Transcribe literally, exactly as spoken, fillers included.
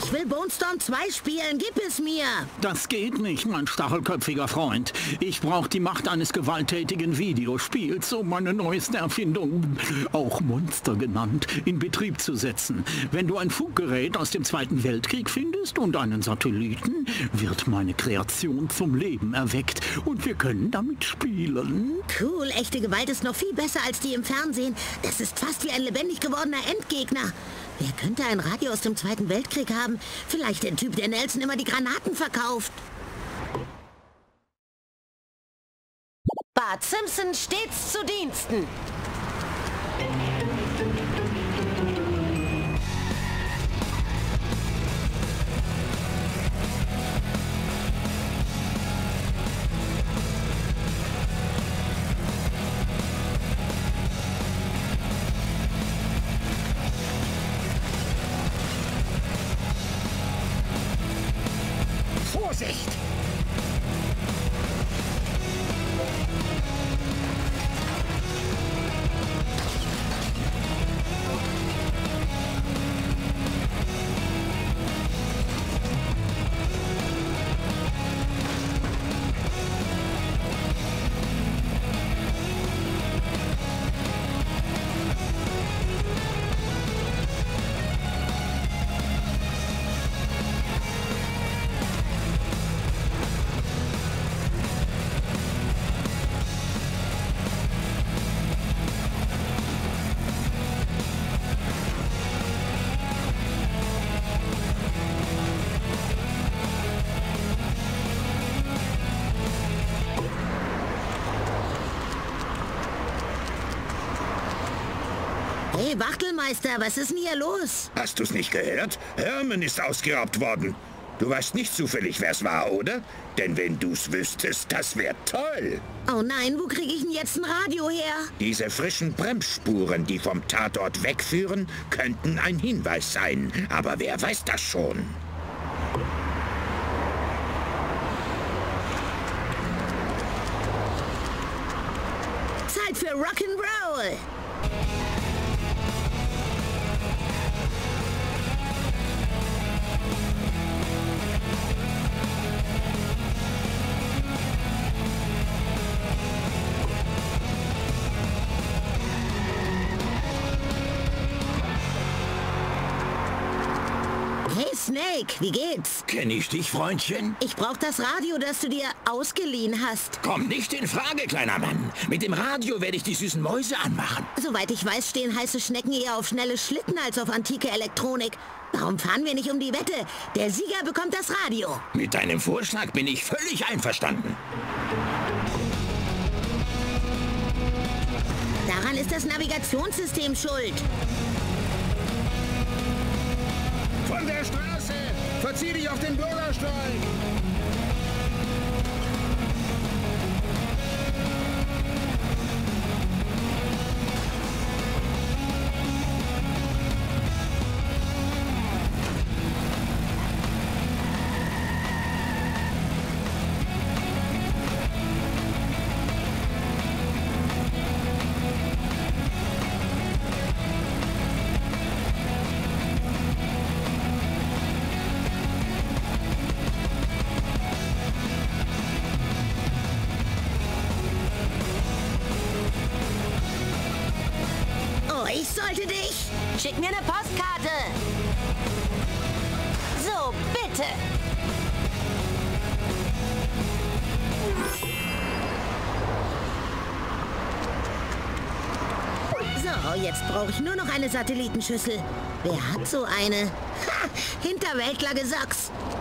Ich will Bone Storm zwei spielen, gib es mir! Das geht nicht, mein stachelköpfiger Freund. Ich brauche die Macht eines gewalttätigen Videospiels, um meine neueste Erfindung, auch Monster genannt, in Betrieb zu setzen. Wenn du ein Funkgerät aus dem Zweiten Weltkrieg findest und einen Satelliten, wird meine Kreation zum Leben erweckt und wir können damit spielen. Cool, echte Gewalt ist noch viel besser als die im Fernsehen. Das ist fast wie ein lebendig gewordener Endgegner. Wer könnte ein Radio aus dem Zweiten Weltkrieg haben? Vielleicht der Typ, der Nelson immer die Granaten verkauft. Bart Simpson stets zu Diensten. Vorsicht! Hey, Wachtelmeister, was ist denn hier los? Hast du's nicht gehört? Herman ist ausgeraubt worden. Du weißt nicht zufällig, wer's war, oder? Denn wenn du's wüsstest, das wäre toll. Oh nein, wo kriege ich denn jetzt ein Radio her? Diese frischen Bremsspuren, die vom Tatort wegführen, könnten ein Hinweis sein. Aber wer weiß das schon? Zeit für Rock'n'Roll! Hey Snake, wie geht's? Kenn ich dich, Freundchen? Ich brauch das Radio, das du dir ausgeliehen hast. Komm nicht in Frage, kleiner Mann. Mit dem Radio werde ich die süßen Mäuse anmachen. Soweit ich weiß, stehen heiße Schnecken eher auf schnelle Schlitten als auf antike Elektronik. Warum fahren wir nicht um die Wette? Der Sieger bekommt das Radio. Mit deinem Vorschlag bin ich völlig einverstanden. Daran ist das Navigationssystem schuld. Von der Straße! Verzieh dich auf den Bürgersteig! Ich sollte dich... Schick mir eine Postkarte. So, bitte. So, jetzt brauche ich nur noch eine Satellitenschüssel. Wer hat so eine? Ha! Hinterwäldler Gesocks.